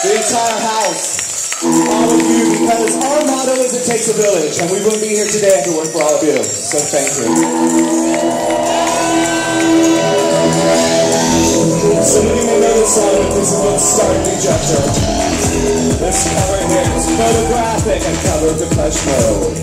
the entire house, all of you, because our motto is it takes a village, and we wouldn't be here today if it weren't for all of you. So thank you. Some of you may know this song, but this is what started Ejector. This cover here is Photographic and cover of Depeche Mode.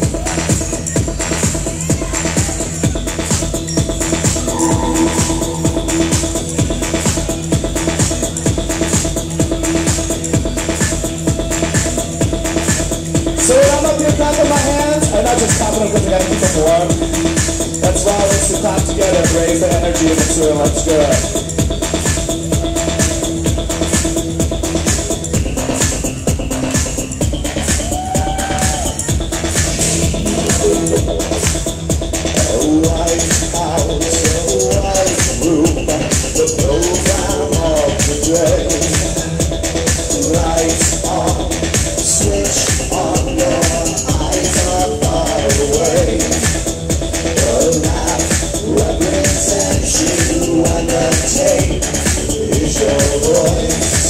So when I'm up here clapping my hands, I'm not just clapping them because I gotta keep them warm. That's why let's clap together, raise the energy in the room, let's do it. Is your voice